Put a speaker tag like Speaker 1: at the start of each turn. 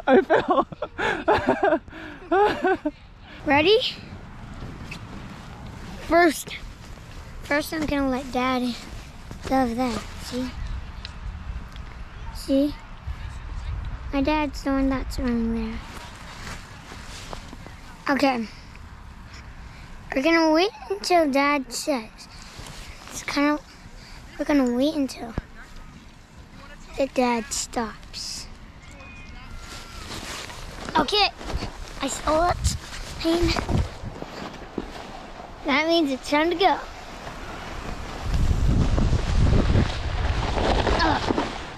Speaker 1: I fell.
Speaker 2: Ready? First I'm gonna let Dad love that. See? My dad's the one that's running there. Okay. We're gonna wait until Dad says. We're gonna wait until the Dad stops. Okay. I saw it. That means it's time to go.